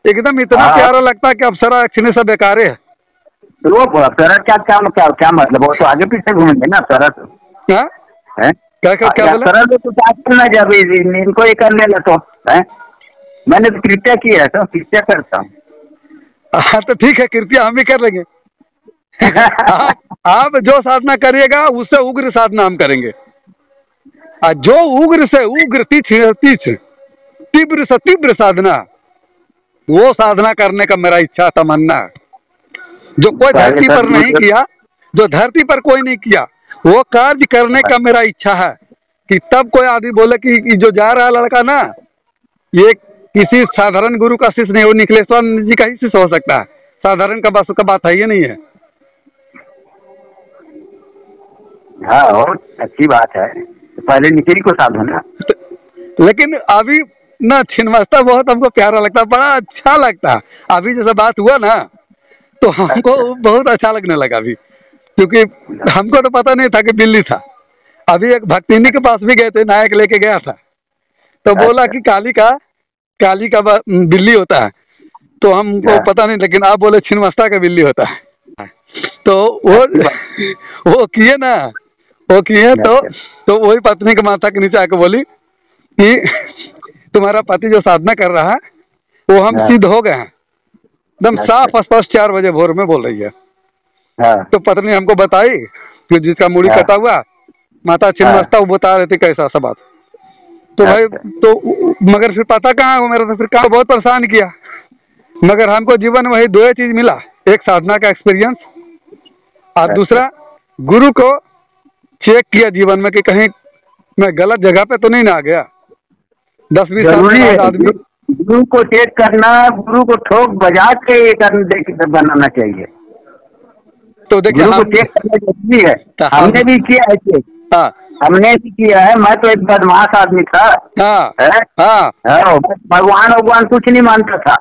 एकदम इतना प्यारा लगता है कि अप्सरा एक्चुअली सब बेकार है। तो वो अप्सरा क्या क्या क्या क्या मतलब, वो तो आगे पीछे घूमेंगे ना अप्सरा तो। हाँ क्या क्या क्या बोला? अप्सरा तो क्या करना जब इनको ये कर लेना तो है। मैंने तो कृत्या किया है तो कृत्या करता हूँ। हाँ तो ठीक है, कृपया हम भी कर लेंगे। आप जो साधना करिएगा उससे उग्र साधना हम करेंगे। जो उग्र से उग्र तीव्र से तीव्र साधना, वो साधना करने का मेरा इच्छा तमन्ना है। जो कोई धरती पर नहीं किया, जो धरती पर कोई नहीं किया, वो कार्य करने का मेरा इच्छा है। कि तब कोई आदमी बोले कि जो जा रहा लड़का ना, ये किसी साधारण गुरु का शिष्य नहीं, वो निखिलेश्वर जी का ही शिष्य हो सकता है। साधारण का बस का बात है ये नहीं है। हाँ और अच्छी बात है, पहले निखिल को साधना। लेकिन अभी ना छिन्नमस्ता बहुत हमको प्यारा लगता है, बड़ा अच्छा लगता है। अभी जैसे बात हुआ ना तो हमको बहुत अच्छा लगने लगा अभी, क्योंकि हमको तो पता नहीं था कि बिल्ली था। अभी एक भक्तिनी के पास भी गए थे, नायक लेके गया था, तो बोला कि काली का बिल्ली होता है। तो हमको पता नहीं, लेकिन आप बोले छिन्नमस्ता का बिल्ली होता है। तो वो किए ना, वो किए तो वही पत्नी के माथा के नीचे आके बोली कि तुम्हारा पति जो साधना कर रहा है वो हम सिद्ध हो गए हैं। एकदम साफ स्पष्ट 4 बजे भोर में बोल रही है। तो पत्नी हमको बताई कि जिसका मुड़ी कटा हुआ माता छिन्नमस्ता, वो बता रहे थे कैसा सा बात। तो भाई तो मगर फिर पता कहाँ हो मेरा, तो फिर कहाँ बहुत परेशान किया। मगर हमको जीवन में वही 2 चीज मिला, एक साधना का एक्सपीरियंस और दूसरा गुरु को चेक किया जीवन में कि कहीं मैं गलत जगह पे तो नहीं ना आ गया। 10-20 साल आदमी गुरु को चेक करना, गुरु को ठोक बजा के ये करना बनाना चाहिए। तो देखिए गुरु को चेक करना जरूरी है। हमने भी किया है चेक। हाँ हमने भी किया है। मैं तो एक बदमाश आदमी था। भगवान कुछ नहीं मानता था।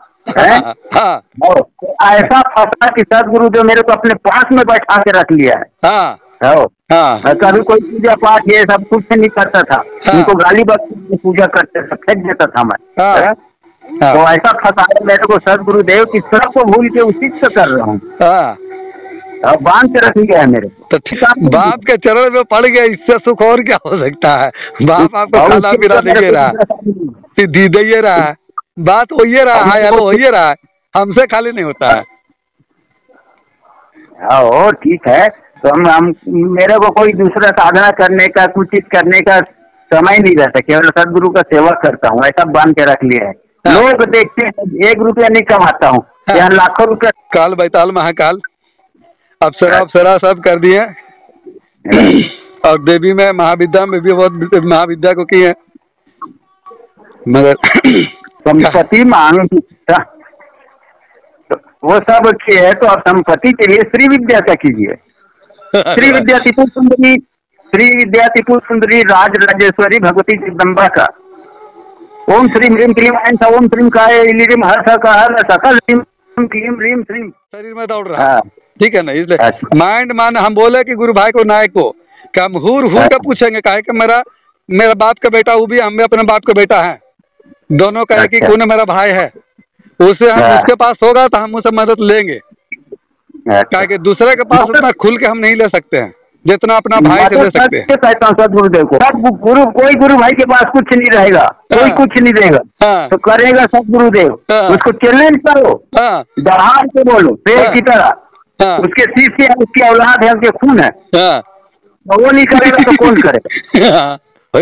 ऐसा फंसा कि सदगुरुदेव मेरे को अपने पास में बैठा के रख लिया है। कभी कोई पूजा पाठ ये सब कुछ नहीं करता था। उनको गाली बकती पूजा करते थे, फेंक देता था मैं। तो ऐसा फंसाया मेरे को सदगुरुदेव की सब को भूल के उसी से कर रहा हूँ। बांध के रख लिया है मेरे को। तो बाप के चरण में पड़ गया, इससे सुख और क्या हो सकता है। बाप आपको खाना पीना दे रहा है, सिद्धि दे रहा है, बात हो ये रहा है, हो ये रहा है, हमसे खाली नहीं होता है। हाँ ठीक है। तो हम मेरे को कोई दूसरा साधना करने का, कुछ चीज करने का समय नहीं रहता, केवल सदगुरु का सेवा करता हूँ, ऐसा बांध के रख लिया है। लोग देखते हैं 1 रुपया नहीं कमाता हूँ, यहाँ लाखों रुपया। काल बैताल महाकाल अप्सरा सब कर दिए। और देवी में महाविद्या में भी बहुत महाविद्या को की है। मगर संपत्ति मांग वो सब अच्छी है, तो आप संपत्ति के लिए श्री विद्या का कीजिए। श्री विद्या त्रिपुर सुंदरी राज राजेश्वरी भगवती जगदम्बा का ओम श्रीम ह्रीम क्लीम ऐं ओम श्रीम काय लीम हर का हर सकल क्लीम ह्रीम श्रीम शरीर में दौड़ रहा है। ठीक है ना, इसलिए माइंड मान हम बोले कि गुरु भाई को नायक को क्या हम हूर का पूछेंगे, काहे कि मेरा बाप का बेटा, वो भी हम भी अपने बाप का बेटा है, दोनों का एक ही खून मेरा भाई है। उसे हम उसके पास होगा तो हम उसे मदद लेंगे, क्या कि दूसरे के पास उतना खुल के हम नहीं ले सकते हैं जितना अपना भाई से ले सकते हैं। सदगुरुदेव को कोई गुरु भाई के पास कुछ नहीं रहेगा, कोई कुछ नहीं देगा, तो करेगा सदगुरुदेव। उसको चैलेंज करो, दहाड़ के बोलो पेड़ की तरह, उसके शिष्य है, उसकी औलाद है, उसके खून है, वो नहीं करेगा तो कौन करेगा?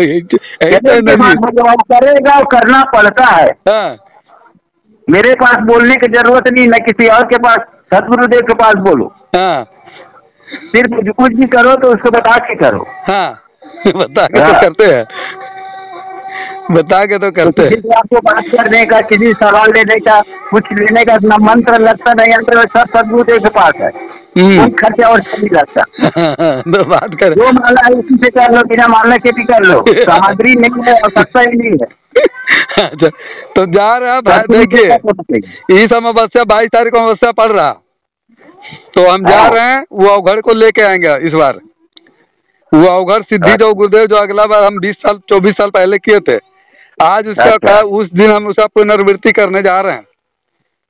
करेगा और करना पड़ता है। मेरे पास बोलने की जरूरत नहीं, न किसी और के पास, सदगुरुदेव के पास बोलो। सिर्फ कुछ भी करो तो उसको बता के करो। बता के तो करते हैं, बता के तो करते हैं। आपको बात करने का, किसी सवाल लेने का, कुछ लेने का ना मंत्र लगता नहीं, यंत्र सब सदगुरुदेव के पास है, कोई खर्चा और नहीं लगता। तो बात कर, जो मानना है उसी से कर लो, बिना मानने के भी कर लो, सामग्री नहीं है और सस्ता ही नहीं है। तो जा रहा है, देखिए इस अमावस्या 22 तारीख को अमावस्या पड़ रहा, तो हम जा रहे हैं, वो अवघड़ को लेके आएंगे इस बार। वो अवघड़ सिद्धि जो गुरुदेव जो अगला बार हम 24 साल पहले किए थे, आज उसका उस दिन हम उसका पुनर्वृत्ति करने जा रहे हैं।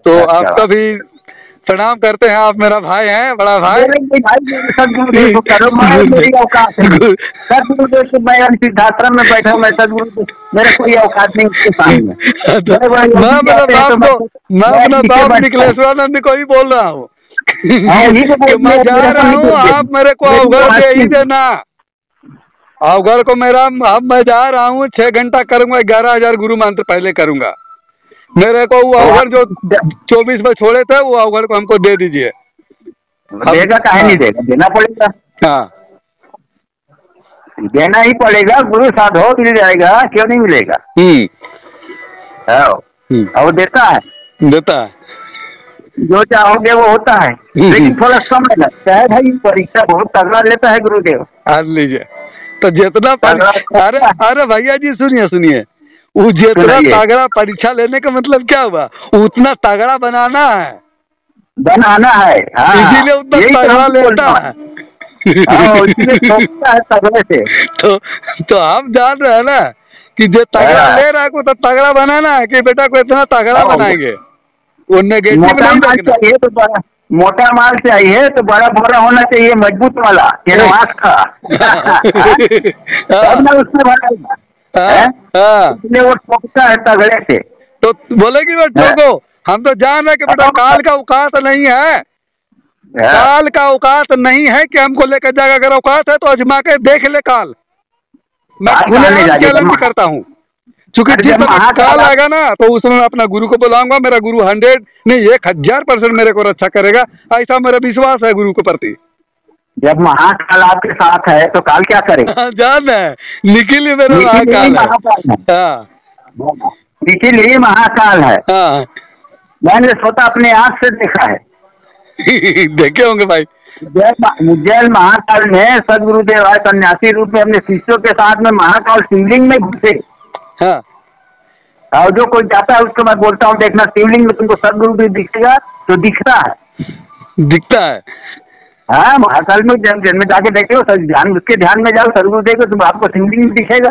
तो आपका भी प्रणाम करते हैं। आप मेरा भाई हैं, बड़ा भाई। मेरी औकात है सदगुरुदेव से, मैं सिद्धाश्रम में बैठा हूँ, मैं सदगुरु मेरा कोई औकात नहीं उसके सामने। मैं अपना बाप निकलेश्वरानंद को ही बोल रहा हूँ मैं जा रहा हूँ, आप मेरे को अवघड़ दे ही देना। अवघड़ को मेरा, अब मैं जा रहा हूँ 6 घंटा करूंगा, 11,000 गुरु मंत्र पहले करूंगा। मेरे को वो अवघड़ जो 24 में छोड़े थे, वो अवघड़ को हमको दे दीजिए। देगा काहे नहीं देगा, देना पड़ेगा। हाँ, देना ही पड़ेगा। गुरु साधो मिल जाएगा, क्यों नहीं मिलेगा। और देता है, जो चाहोगे वो होता है, लेकिन थोड़ा समय लगता है भाई। परीक्षा बहुत तगड़ा लेता है गुरुदेव। लीजिए तो जितना अरे भैया जी सुनिए, वो जितना तगड़ा परीक्षा लेने का मतलब क्या हुआ, उतना तगड़ा बनाना है। इसीलिए उतना तगड़ा लेता है। तगड़े से तो हम जान रहे हैं ना कि जो तगड़ा ले रहा है को तो तगड़ा बनाना है कि बेटा को इतना तगड़ा बनाएंगे। मोटा माल चाहिए तो बड़ा, मोटा माल चाहिए तो बड़ा भरा होना चाहिए, मजबूत वाला केनवास का। उसमें बनाएगा, इसलिए वो ठोकता है तगड़े से। तो बोलेगी वो ठोको, हम तो जान रहे कि बेटा काल का औकात नहीं है, काल का औकात नहीं है कि हमको लेकर जाएगा। अगर औकात है तो अजमा के देख ले काल। मैं चैलेंज करता हूँ, क्योंकि जिस समय काल आएगा ना तो उस समय अपना गुरु को बुलाऊंगा। मेरा गुरु 100 नहीं 1000% मेरे को रक्षा करेगा, ऐसा मेरा विश्वास है गुरु के प्रति। जब महाकाल आपके साथ है तो काल क्या करेगा। जान है, निखिल ही मेरा महाकाल है। निखिल ही महाकाल है। मैंने स्वतः अपने आँख से देखा है। देखे होंगे भाई। उज्जैन महाकाल में सदगुरुदेव आए सन्यासी रूप में अपने शिष्यों के साथ में महाकाल शिवलिंग में घुसे। और जो कोई जाता है उसको मैं बोलता हूँ देखना शिवलिंग में तुमको सदगुरुदेव दिखेगा, तो दिखता है। हाँ, महाकाल में जन्म जाके देखे हो, ध्यान उसके ध्यान में जाओ, सदगुरुदेव को तुम आपको शिवलिंग में दिखेगा।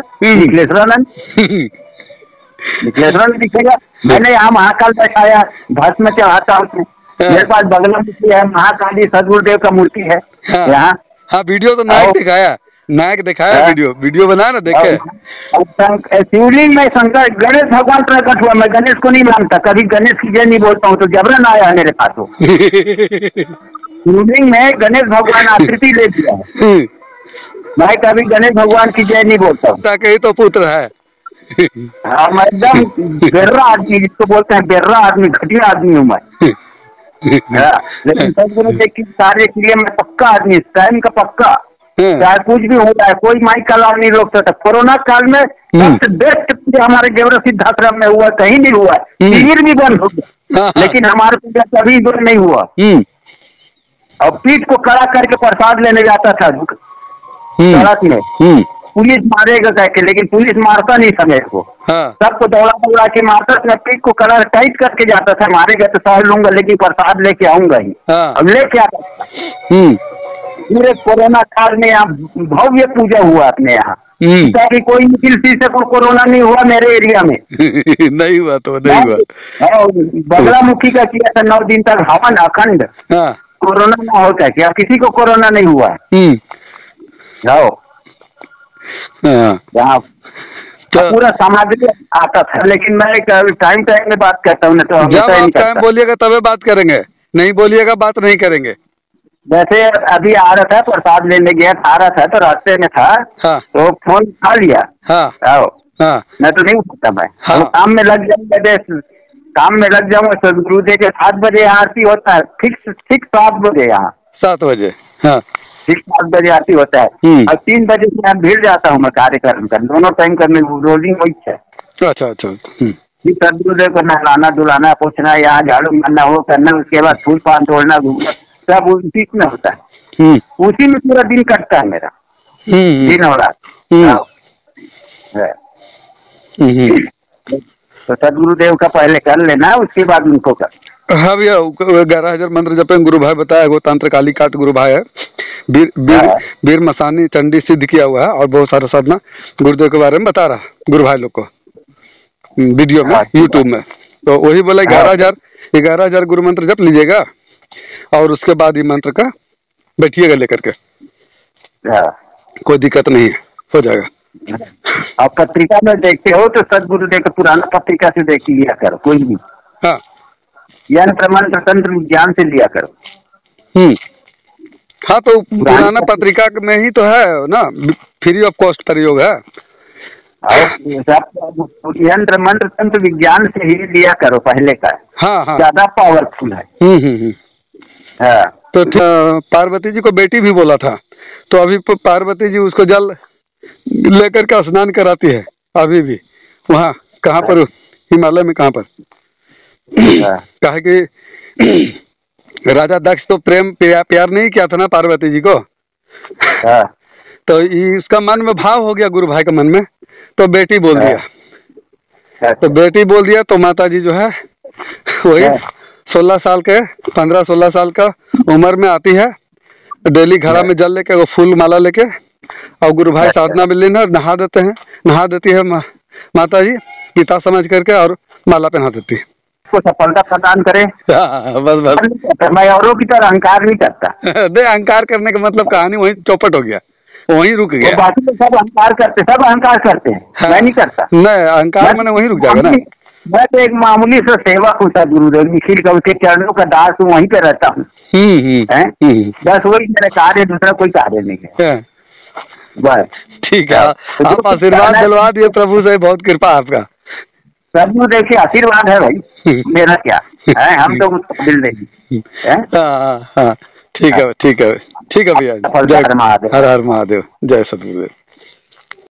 निखिलेश्वरानंद दिखेगा। मैंने यहाँ महाकाल बैठाया, भस्म में चढ़ाता हूँ। मेरे पास बगल में है महाकाली सदगुरुदेव का मूर्ति है यहाँ। हाँ, वीडियो तो नायक दिखाया, वीडियो बना ना, देखे। शिवलिंग में शंकर गणेश भगवान प्रकट हुआ। मैं गणेश को नहीं मानता, कभी गणेश की जय नहीं बोलता हूँ, तो जबरन आया है मेरे पास। शिवलिंग में गणेश भगवान आकृति ले दिया है। मैं कभी गणेश भगवान की जय नहीं बोलता हूँ। कहीं तो पुत्र है। हाँ, मैं एकदम बेर्रा आदमी, जिसको बोलते हैं बेर्रा आदमी, घटिया आदमी हूँ मैं। लेकिन सदगुरुदेव के कार्य के लिए मैं पक्का आदमी, टाइम का पक्का। चाहे कुछ भी हो जाए, कोई माइक का लाभ नहीं रोक सकता। कोरोना काल में सबसे बेस्ट पूजा हमारे गेवरा सिद्धाश्रम में हुआ, कहीं नहीं हुआ। शिविर भी बंद हो गया, लेकिन हमारे पूजा कभी बंद नहीं हुआ। और पीठ को कड़ा करके प्रसाद लेने जाता था सड़क में, पुलिस मारेगा कह के, लेकिन पुलिस मारता नहीं समय को। सबको दौड़ा के मारता था, पीठ को कड़ा टाइट करके जाता था। मारेगा तो सह लूंगा, लेकिन प्रसाद लेके आऊंगा ही। अब लेके आता पूरे कोरोना काल में यहाँ भव्य पूजा हुआ अपने यहाँ। ताकि कोई किसी से कोरोना नहीं हुआ मेरे एरिया में। नहीं हुआ तो नहीं हुआ। बगलामुखी का किया था 9 दिन तक हवन अखंड, कोरोना ना हो क्या, क्या किसी को कोरोना नहीं हुआ है। जाओ यहाँ पूरा सामाजिक आता था। लेकिन मैं टाइम में बात करता हूँ, तो जब आप टाइम बोलिएगा तभी बात करेंगे, नहीं बोलिएगा बात नहीं करेंगे। वैसे अभी आ रहा था, प्रसाद लेने गया, आ रहा था तो रास्ते में था। तो फोन उठा लिया। मैं तो नहीं उठाता, मैं काम में लग जाऊंगा, काम में लग जाऊंगा। सदगुरुदेव के 7 बजे आरती होता है, फिक्स 7 बजे यहाँ 7 बजे 7 बजे आरती होता है। और 3 बजे से मैं भीड़ जाता हूँ, मैं कार्यक्रम कर दोनों टाइम करने रोजिंग वही है। अच्छा। सदगुरुदेव को नहलाना धुलाना, पूछना, यहाँ झाड़ू मारना, वो करना, उसके बाद फूल पान तोड़ना, घूमना, सब उसी में होता है। उसी में पूरा दिन कटता है मेरा, दिन और रात। तो सदगुरुदेव का पहले कर लेना, उसके बाद उनको कर। हाँ भैया, 11,000 मंत्र जपें गुरु भाई बताया, वो तांत्र काली काट गुरु भाई है। वीर मसानी चंडी सिद्ध किया हुआ है, और बहुत सारा साधना गुरुदेव के बारे में बता रहा गुरु भाई लोग को वीडियो में, यूट्यूब में। तो वही बोला 11,000 गुरु मंत्र जप लीजिएगा और उसके बाद ये मंत्र का बैठिएगा लेकर के, कोई दिक्कत नहीं है, हो जाएगा। आप पत्रिका में देखते हो तो सदगुरुदेव का पुराना पत्रिका से देख लिया करो कोई भी। हाँ, यंत्र मंत्र तंत्र विज्ञान से लिया करो। हाँ, तो पुराना पत्रिका में ही तो है ना, फ्री ऑफ कॉस्ट प्रयोग है। यंत्र मंत्र तंत्र विज्ञान से ही लिया करो पहले का। हाँ हाँ, ज्यादा पावरफुल है। हाँ, तो पार्वती जी को बेटी भी बोला था, तो अभी पार्वती जी उसको जल लेकर के स्नान कराती है अभी भी। वहाँ कहाँ पर, हिमालय में कहाँ पर, कहा कि राजा दक्ष तो प्रेम प्यार नहीं किया था ना पार्वती जी को, तो इसका मन में भाव हो गया गुरु भाई के मन में, तो बेटी बोल दिया। तो बेटी बोल दिया तो माता जी जो है वही 16 साल के 15-16 साल का उम्र में आती है, डेली घड़ा में जल लेके वो फूल माला लेके, और गुरु भाई साधना में लीन नहा देते हैं, नहा देती है माता जी पिता समझ करके, और माला पहना देती है। को सफलता प्रदान करे। बस मैं औरों की तरह अहंकार नहीं करता। दे अहंकार करने का मतलब कहानी वहीं चौपट हो गया, वहीं रुक गया। बाकी तो सब अहंकार करते हैं। हाँ, मैं नहीं करता। नहीं, अहंकार मैंने वहीं रुक जाएगा ना। मैं तो एक मामूली सा सेवक हूँ गुरुदेव निखिल का, उसके चरणों का दास हूँ, वहीं पे रहता हूँ। बस वही मेरा कार्य, दूसरा कोई कार्य नहीं है। बस ठीक है, आप आशीर्वाद दिलवा दिए प्रभु से, बहुत कृपा आपका। प्रभु देखिए आशीर्वाद है भाई, मेरा क्या है, हम तो दिल नहीं। हाँ, ठीक है, ठीक है, ठीक है भैया। हर हर महादेव, जय सतगुरुदेव।